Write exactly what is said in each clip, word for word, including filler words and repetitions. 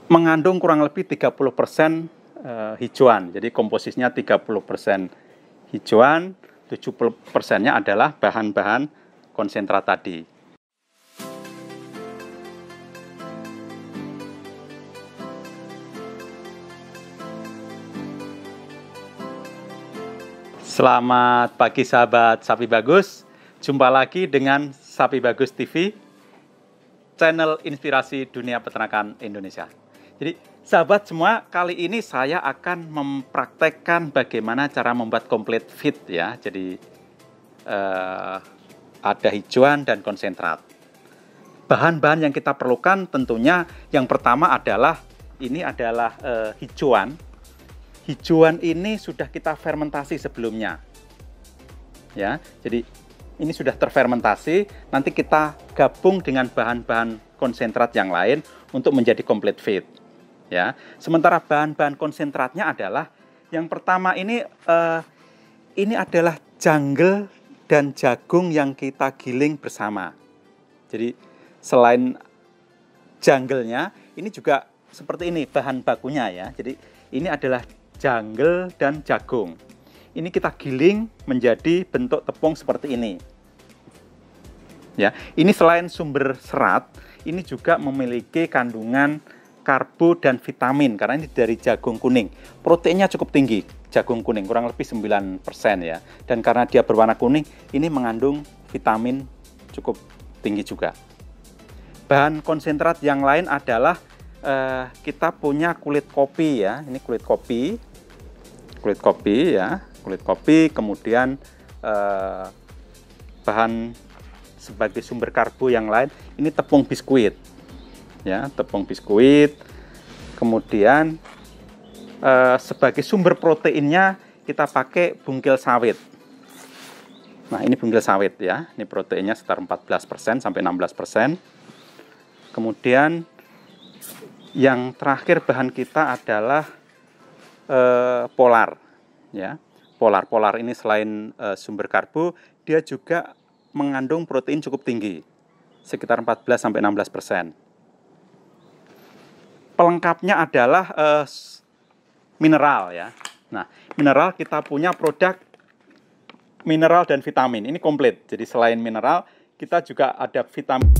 mengandung kurang lebih tiga puluh persen hijauan. Jadi komposisinya tiga puluh persen hijauan, tujuh puluh persennya adalah bahan-bahan konsentrat tadi. Selamat pagi sahabat Sapi Bagus. Jumpa lagi dengan Sapi Bagus T V, channel inspirasi dunia peternakan Indonesia. Jadi sahabat semua, kali ini saya akan mempraktekkan bagaimana cara membuat complete feed ya. Jadi eh, ada hijauan dan konsentrat. Bahan-bahan yang kita perlukan tentunya yang pertama adalah ini adalah eh, hijauan. Hijauan ini sudah kita fermentasi sebelumnya, ya. Jadi ini sudah terfermentasi. Nanti kita gabung dengan bahan-bahan konsentrat yang lain untuk menjadi complete feed, ya. Sementara bahan-bahan konsentratnya adalah yang pertama ini, eh, ini adalah janggel dan jagung yang kita giling bersama. Jadi selain janggelnya, ini juga seperti ini bahan bakunya ya. Jadi ini adalah janggel dan jagung. Ini kita giling menjadi bentuk tepung seperti ini. Ya, ini selain sumber serat, ini juga memiliki kandungan karbo dan vitamin karena ini dari jagung kuning. Proteinnya cukup tinggi, jagung kuning kurang lebih sembilan persen ya. Dan karena dia berwarna kuning, ini mengandung vitamin cukup tinggi juga. Bahan konsentrat yang lain adalah eh, kita punya kulit kopi ya. Ini kulit kopi. Kulit kopi ya, kulit kopi, kemudian eh, bahan sebagai sumber karbo yang lain, ini tepung biskuit, ya, tepung biskuit. Kemudian eh, sebagai sumber proteinnya kita pakai bungkil sawit. Nah, ini bungkil sawit ya, ini proteinnya sekitar empat belas persen sampai enam belas persen. Kemudian yang terakhir bahan kita adalah Uh, polar ya. Polar polar ini selain uh, sumber karbo, dia juga mengandung protein cukup tinggi, sekitar empat belas sampai enam belas persen. Pelengkapnya adalah uh, mineral ya. Nah, mineral kita punya produk mineral dan vitamin. Ini komplit. Jadi selain mineral, kita juga ada vitamin.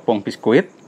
tepung biskuit,